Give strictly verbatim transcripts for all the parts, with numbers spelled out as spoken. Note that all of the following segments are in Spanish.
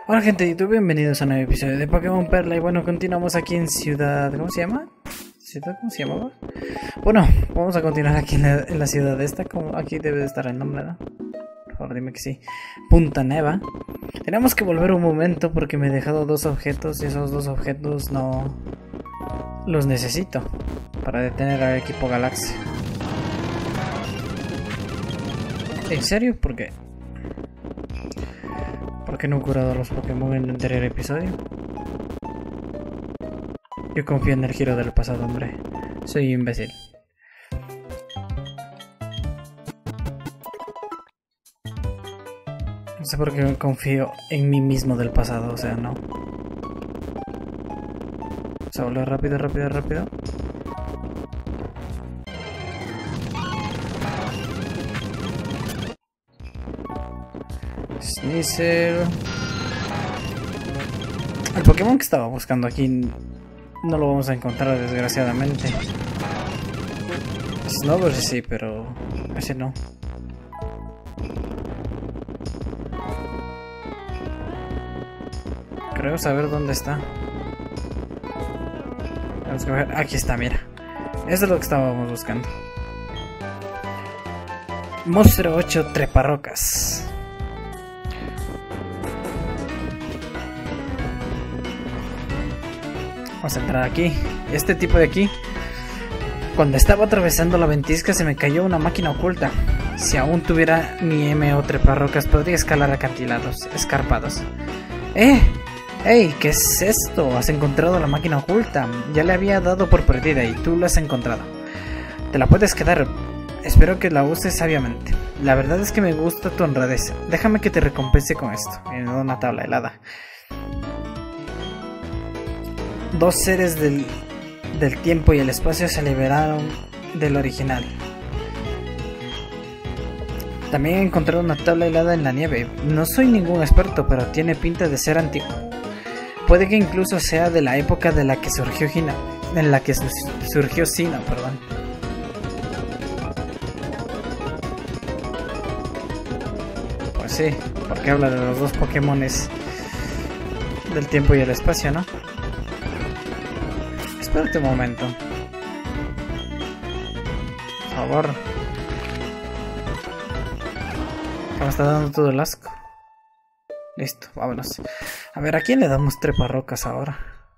Hola gente de YouTube, bienvenidos a un nuevo episodio de Pokémon Perla. Y bueno, continuamos aquí en Ciudad... ¿Cómo se llama? ¿Ciudad? ¿Cómo se llamaba? Bueno, vamos a continuar aquí en la, en la ciudad esta. Como aquí debe de estar el nombre, ¿no? Por favor, dime que sí. Punta Neva. Tenemos que volver un momento porque me he dejado dos objetos y esos dos objetos no... los necesito para detener al equipo Galaxia. ¿En serio? ¿Por qué? ¿Por qué no he curado a los Pokémon en el anterior episodio? Yo confío en el giro del pasado, hombre. Soy imbécil. No sé por qué confío en mí mismo del pasado, o sea, no. Vamos a volver rápido, rápido, rápido. Sneasel. El Pokémon que estaba buscando aquí no lo vamos a encontrar, desgraciadamente. Snover sí, pero ese no. Creo saber dónde está. Vamos a ver. Aquí está, mira. Eso es lo que estábamos buscando. Monstruo ocho treparrocas. Vamos a entrar aquí. Este tipo de aquí. Cuando estaba atravesando la ventisca se me cayó una máquina oculta. Si aún tuviera mi M O treparrocas podría escalar acantilados escarpados. ¡Eh! ¡Ey! ¿Qué es esto? Has encontrado la máquina oculta. Ya le había dado por perdida y tú la has encontrado. Te la puedes quedar. Espero que la uses sabiamente. La verdad es que me gusta tu honradez. Déjame que te recompense con esto. En una tabla helada. Dos seres del, del tiempo y el espacio se liberaron del original. También he encontrado una tabla helada en la nieve. No soy ningún experto, pero tiene pinta de ser antiguo. Puede que incluso sea de la época de la que surgió Gina, en la que surgió Sina, perdón. Pues sí, porque habla de los dos Pokémones del tiempo y el espacio, ¿no? Espérate un momento. Por favor. Que me está dando todo el asco. Listo, vámonos. A ver, ¿a quién le damos treparrocas ahora?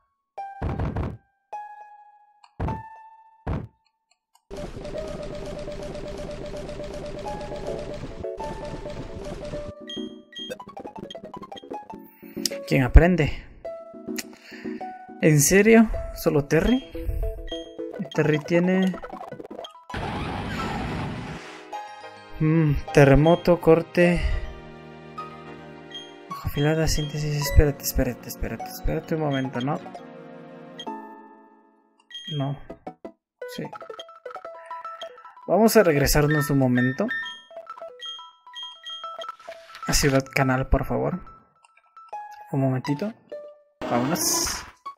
¿Quién aprende? ¿En serio? ¿Solo Terry? Terry tiene... Mm, terremoto, corte... Hoja afilada, síntesis... Espérate, espérate, espérate, espérate un momento, ¿no? No. Sí. Vamos a regresarnos un momento. A Ciudad Canal, por favor. Un momentito. Vámonos.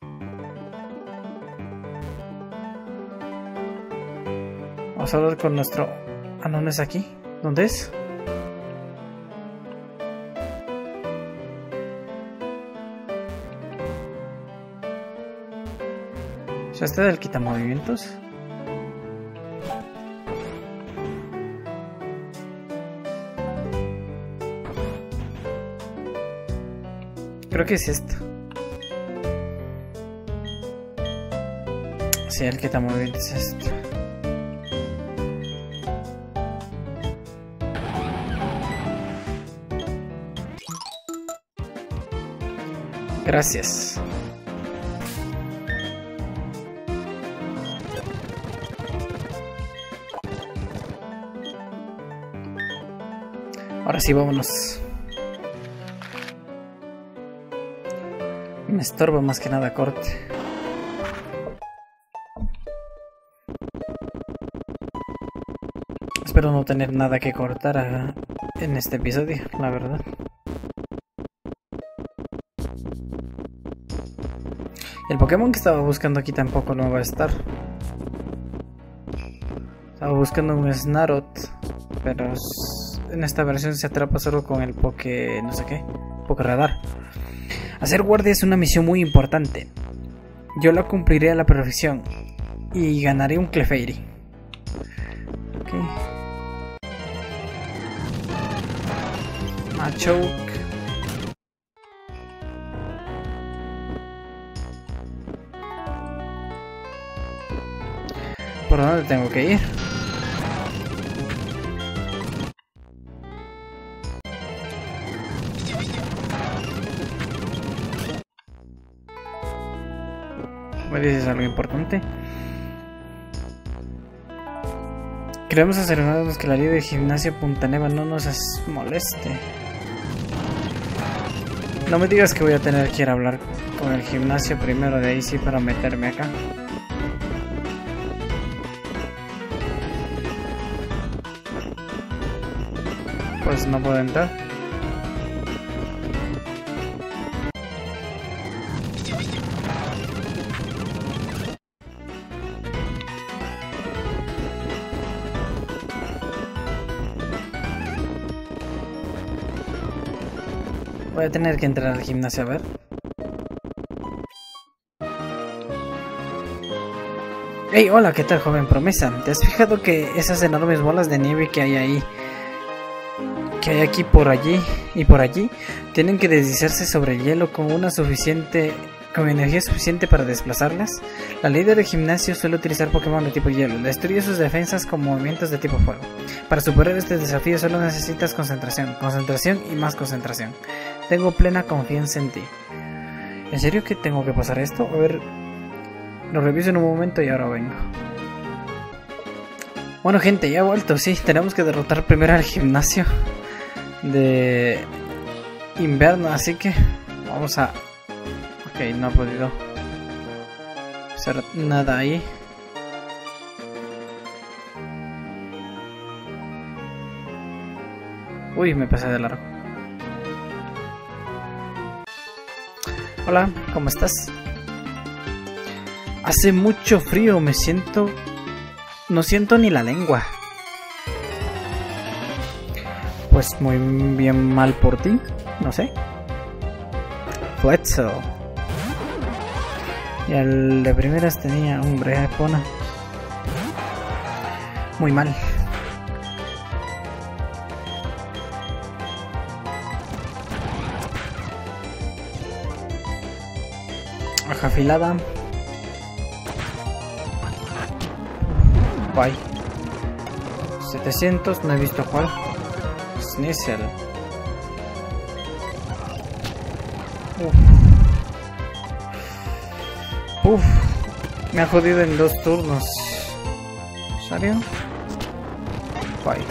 Vamos a hablar con nuestro... Ah, no, no es aquí. ¿Dónde es? ¿Ya está del quitamovimientos? Creo que es esto. Sí, el quitamovimientos es esto. Gracias. Ahora sí, vámonos. Me estorba más que nada corte. Espero no tener nada que cortar a, en este episodio, la verdad. El Pokémon que estaba buscando aquí tampoco no va a estar. Estaba buscando un Snarot, pero en esta versión se atrapa solo con el Poké... no sé qué, Poké Radar. Hacer guardia es una misión muy importante. Yo la cumpliré a la perfección y ganaré un Clefairy. Ok. Machoke. ¿Por dónde tengo que ir? ¿Me dices algo importante? Queremos asegurarnos que la líder del gimnasio Punta Neva no nos moleste. No me digas que voy a tener que ir a hablar con el gimnasio primero de ahí sí para meterme acá. Pues no puedo entrar. Voy a tener que entrar al gimnasio a ver. Hey, hola, ¿qué tal, joven promesa? ¿Te has fijado que esas enormes bolas de nieve que hay ahí, que hay aquí por allí y por allí, tienen que deslizarse sobre el hielo con una suficiente, con energía suficiente para desplazarlas? La líder del gimnasio suele utilizar Pokémon de tipo hielo. Destruye sus defensas con movimientos de tipo fuego. Para superar este desafío solo necesitas concentración, concentración y más concentración. Tengo plena confianza en ti. ¿En serio que tengo que pasar esto? A ver, lo reviso en un momento y ahora vengo. Bueno, gente, ya he vuelto. Sí, tenemos que derrotar primero al gimnasio de invierno, así que vamos a... Ok, no he podido hacer nada ahí. Uy, me pasé de largo. Hola, ¿cómo estás? Hace mucho frío, me siento... No siento ni la lengua. Pues muy bien mal por ti, no sé. Fletzel. Y el de primeras tenía un Brepona. Muy mal. Hoja afilada. Bye. setecientos, no he visto cuál. Sneasel. Uf. Uf. Me ha jodido en dos turnos. ¿Serio? Bye.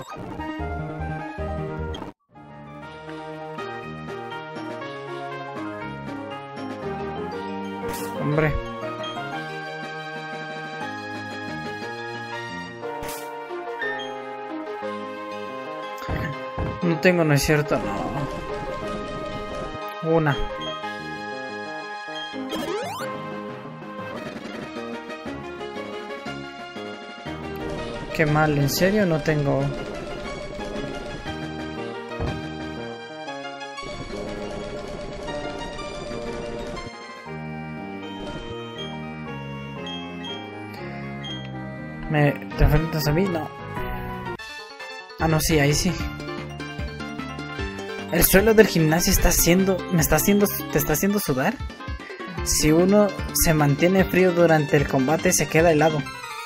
Hombre. No tengo, no es cierto, no. Una. Qué mal, ¿en serio? No tengo. ¿Me te enfrentas a mí? No. Ah, no, sí, ahí sí. El suelo del gimnasio está haciendo, me está haciendo, te está haciendo sudar. Si uno se mantiene frío durante el combate, se queda helado.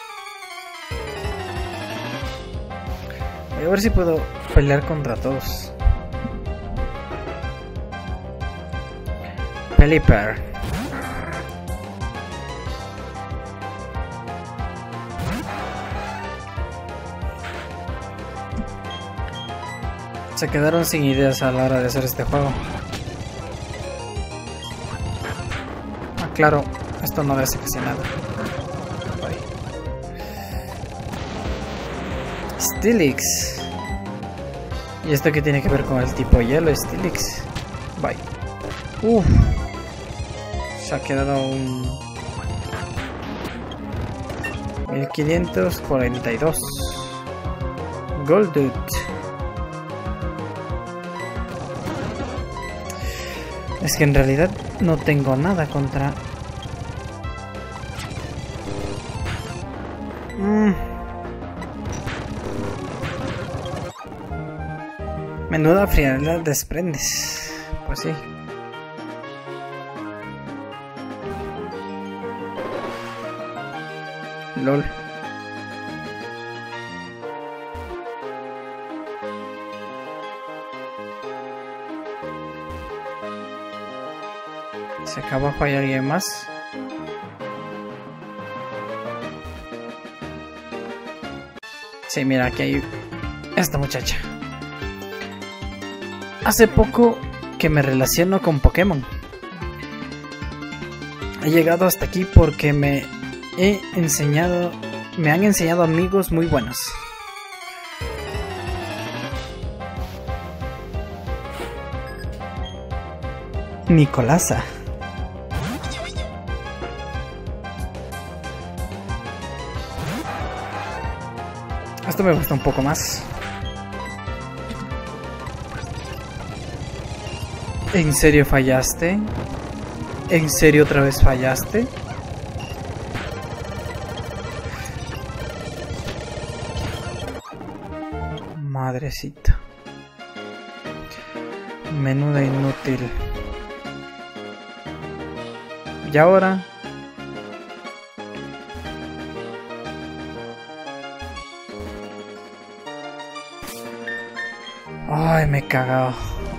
Voy a ver si puedo pelear contra todos. Pelipper. Se quedaron sin ideas a la hora de hacer este juego. Ah, claro, esto no le hace casi nada. Steelix. ¿Y esto qué tiene que ver con el tipo hielo? Steelix. Bye. Uff. Se ha quedado un... mil quinientos cuarenta y dos. Goldude. Es que en realidad no tengo nada contra... Mm. Menuda frialdad desprendes. Pues sí. LOL. Si acá abajo hay alguien más. Sí, mira, aquí hay esta muchacha. Hace poco que me relaciono con Pokémon. He llegado hasta aquí porque me he enseñado, me han enseñado amigos muy buenos. Nicolasa. Esto me gusta un poco más. ¿En serio fallaste? ¿En serio otra vez fallaste? Madrecita. Menuda inútil. ¿Y ahora? Ay, me he cagado.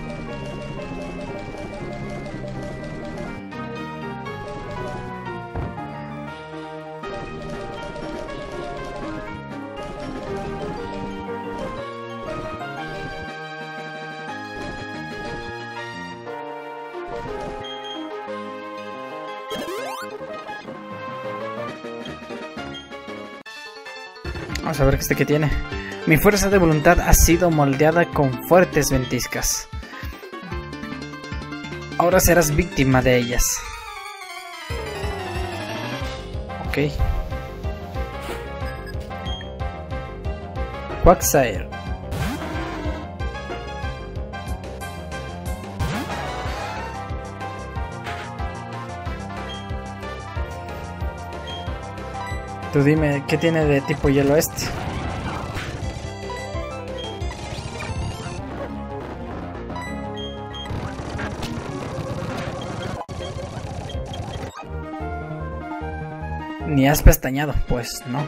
Vamos a ver este que tiene. Mi fuerza de voluntad ha sido moldeada con fuertes ventiscas. Ahora serás víctima de ellas. Ok. Quagsire. Tú dime, ¿qué tiene de tipo hielo este? Ni has pestañado, pues no.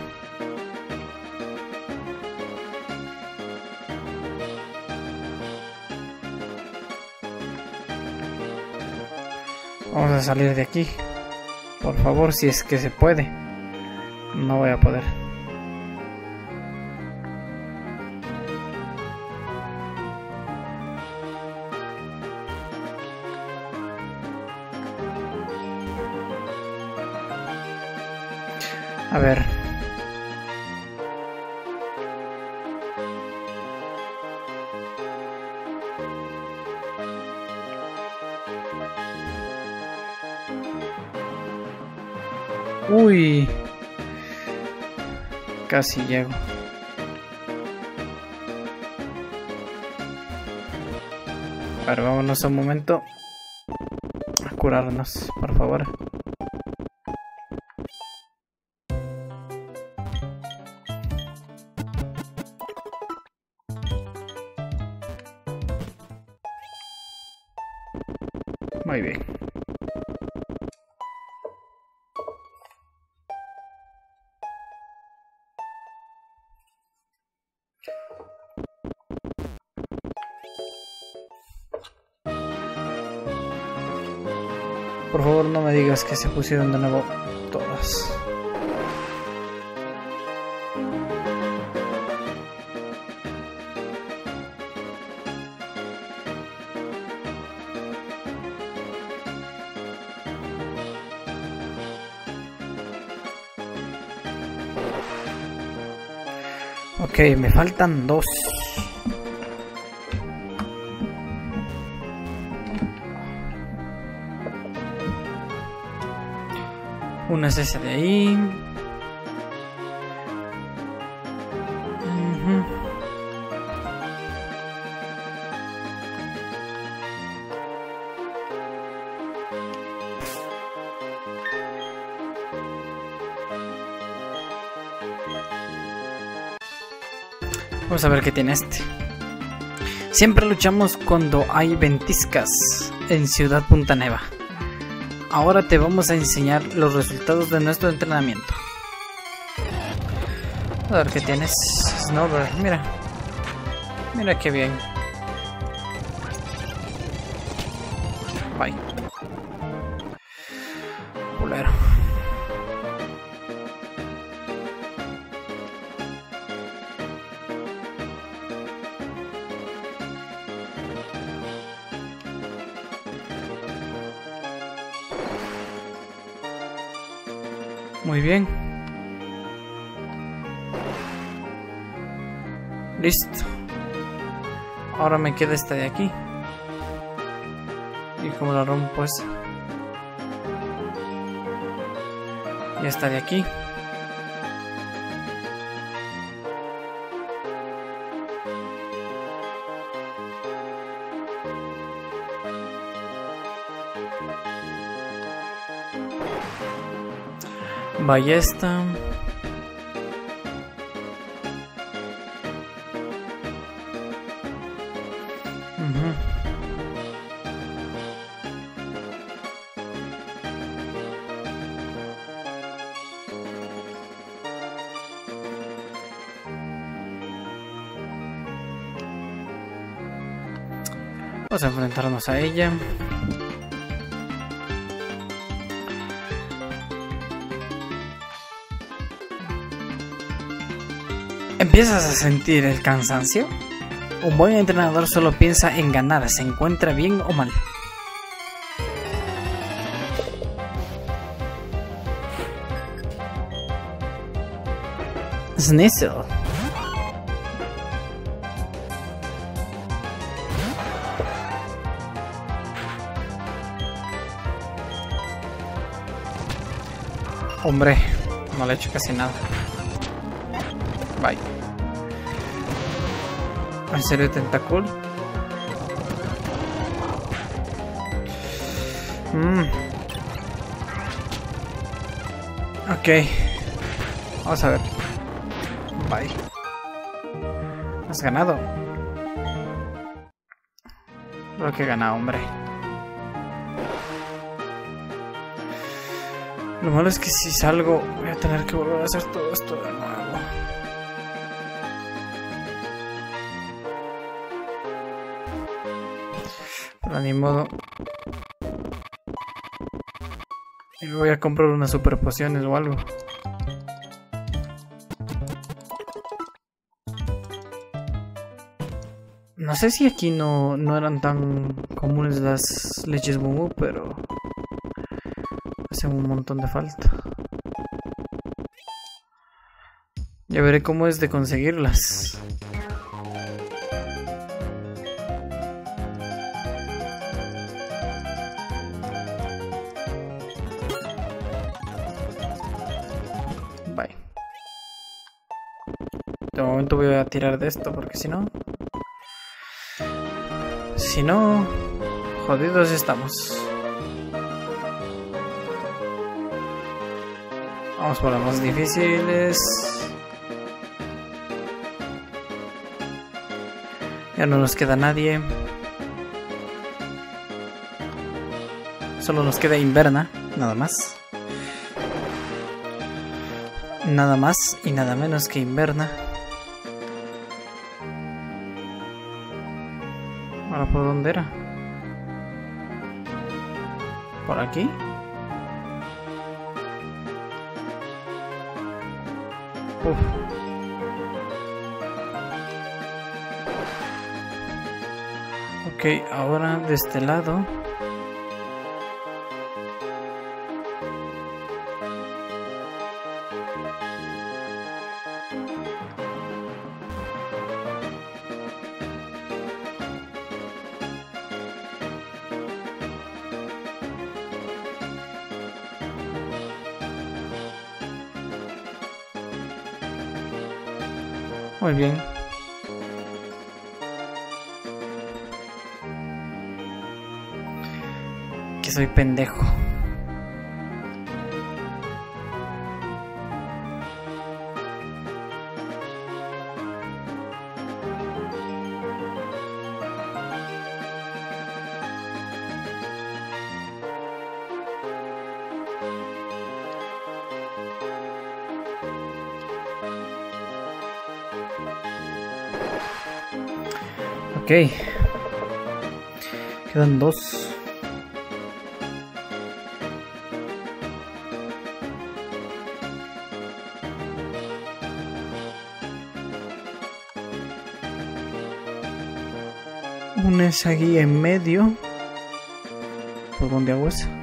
Vamos a salir de aquí. Por favor, si es que se puede. No voy a poder. A ver. Uy. Casi llego. A ver, vámonos un momento a curarnos, por favor. Muy bien. Por favor, no me digas que se pusieron de nuevo todas. Ok, me faltan dos. Una es esa de ahí. Uh-huh. Vamos a ver qué tiene este. Siempre luchamos cuando hay ventiscas en Ciudad Punta Neva. Ahora te vamos a enseñar los resultados de nuestro entrenamiento. A ver qué tienes. Snowbird, mira. Mira qué bien. Bye. Pulero. Muy bien. Listo. Ahora me queda esta de aquí. Y como la rompo esa. Y esta de aquí. Ballesta. Uh-huh. Vamos a enfrentarnos a ella. ¿Empiezas a sentir el cansancio? Un buen entrenador solo piensa en ganar, se encuentra bien o mal. Sneasel. Hombre, no le he hecho casi nada. Bye. ¿En serio Tentacool? Mm. Ok. Vamos a ver. Bye. Has ganado. Lo que he ganado, hombre. Lo malo es que si salgo voy a tener que volver a hacer todo esto de nuevo. Pero ni modo. Y voy a comprar unas super pociones o algo. No sé si aquí no, no eran tan comunes las leches Mumu, pero hacen un montón de falta. Ya veré cómo es de conseguirlas. Bye. De momento voy a tirar de esto porque si no... Si no... Jodidos estamos. Vamos por las más difíciles. Ya no nos queda nadie. Solo nos queda Inverna, nada más. Nada más y nada menos que Inverna. ¿Ahora por dónde era? ¿Por aquí? Uf. Ok, ahora de este lado. Muy bien. Que soy pendejo. Ok. Quedan dos. Una es aquí en medio. ¿Por dónde hago eso?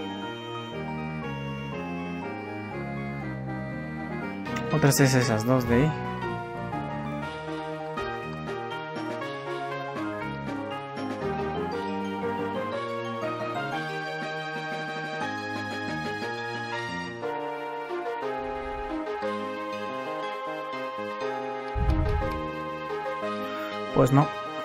Otras es esas dos de ahí. Pues no.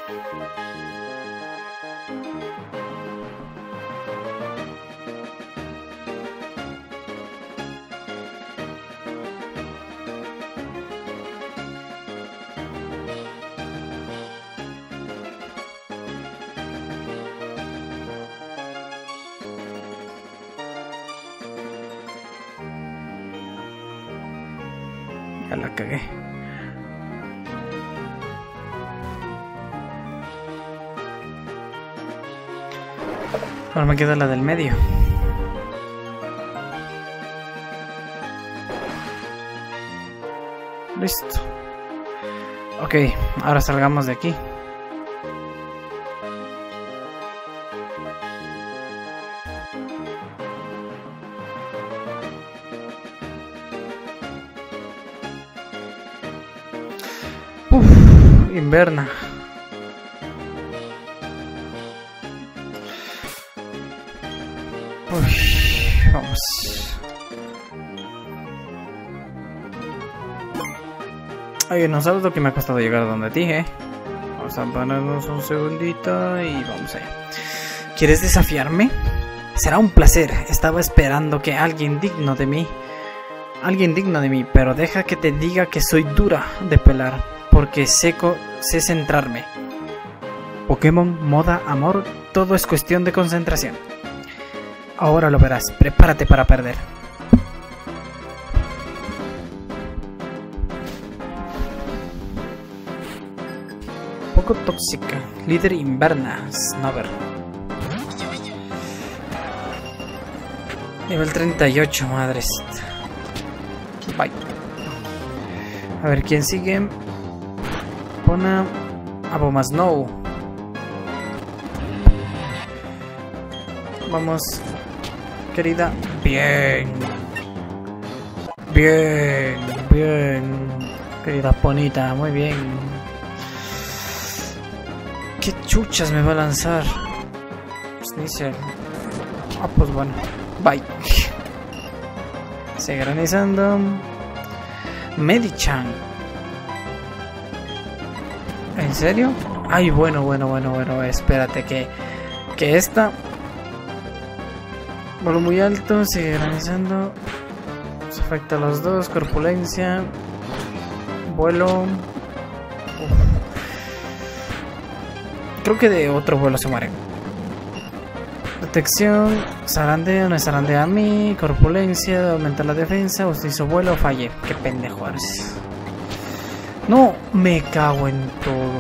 Ya la cagué. Ahora me queda la del medio. Listo. Ok, ahora salgamos de aquí. Uf, inverna. Uy, vamos. Oye, no sabes lo que me ha costado llegar a donde ti, ¿eh? Vamos a ponernos un segundito y vamos allá. ¿Quieres desafiarme? Será un placer. Estaba esperando que alguien digno de mí... Alguien digno de mí, pero deja que te diga que soy dura de pelar, porque sé, sé centrarme. Pokémon, moda, amor, todo es cuestión de concentración. Ahora lo verás, prepárate para perder. Poco tóxica, líder inverna, Snover. Nivel treinta y ocho, madres. Bye. A ver quién sigue. Pona Abomasnow. Vamos, querida. Bien. Bien, bien. Querida Ponita, muy bien. ¿Qué chuchas me va a lanzar? Sneasel. Ah, pues bueno. Bye. Sigue granizando. Medichan. ¿En serio? Ay, bueno, bueno, bueno, bueno. Espérate que... Que esta... Vuelo muy alto, sigue granizando. Se afecta a los dos. Corpulencia. Vuelo. Uf. Creo que de otro vuelo se mueren. Detección. Zarandea, no es zarandea a mí. Corpulencia, aumenta la defensa. Usted hizo vuelo, fallé. Qué pendejo eres. No, me cago en todo.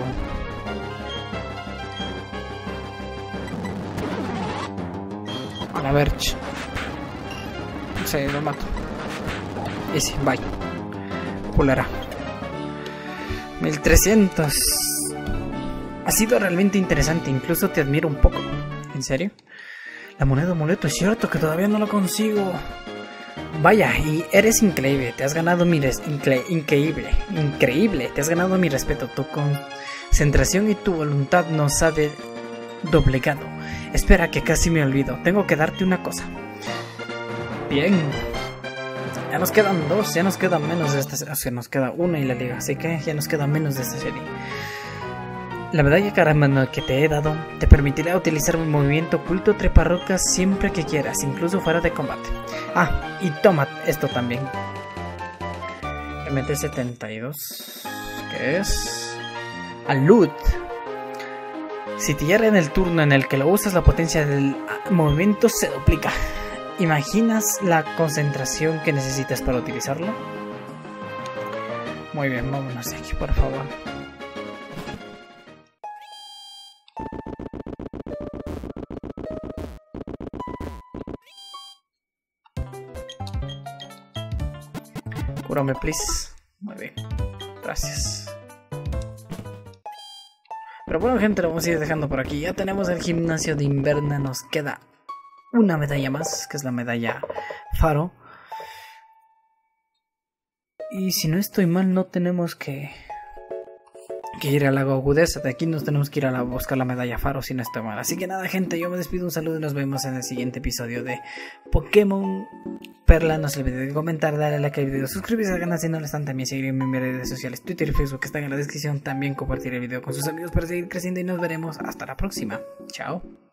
A la verge. Sí, lo mato. Easy, bye. Culera. mil trescientos. Ha sido realmente interesante. Incluso te admiro un poco. ¿En serio? La moneda amuleto, es cierto que todavía no la consigo. Vaya, y eres increíble. Te has ganado mi res incre increíble. Increíble. Te has ganado mi respeto. Tu concentración y tu voluntad nos ha de doblegado. Espera, que casi me olvido. Tengo que darte una cosa. Bien. Ya nos quedan dos. Ya nos queda menos de esta serie. O sea, nos queda una y la liga. Así que ya nos queda menos de esta serie. La medalla Caramano que te he dado te permitirá utilizar mi movimiento oculto treparrocas siempre que quieras, incluso fuera de combate. Ah, y toma esto también. M T setenta y dos. ¿Qué es? Alud. Si te hiere en el turno en el que lo usas, la potencia del movimiento se duplica. ¿Imaginas la concentración que necesitas para utilizarlo? Muy bien, vámonos de aquí, por favor. Cúrame, please. Muy bien. Gracias. Pero bueno, gente, lo vamos a ir dejando por aquí. Ya tenemos el gimnasio de Inverna. Nos queda una medalla más, que es la medalla Faro. Y si no estoy mal, no tenemos que, que ir al lago Agudeza. De aquí nos tenemos que ir a la, buscar la medalla Faro, si no estoy mal. Así que nada, gente, yo me despido. Un saludo y nos vemos en el siguiente episodio de Pokémon Perla. No se olviden de comentar, darle like al video, suscribirse al canal si no lo están, también seguir en mis redes sociales, Twitter y Facebook, que están en la descripción. También compartir el video con sus amigos para seguir creciendo y nos veremos hasta la próxima. Chao.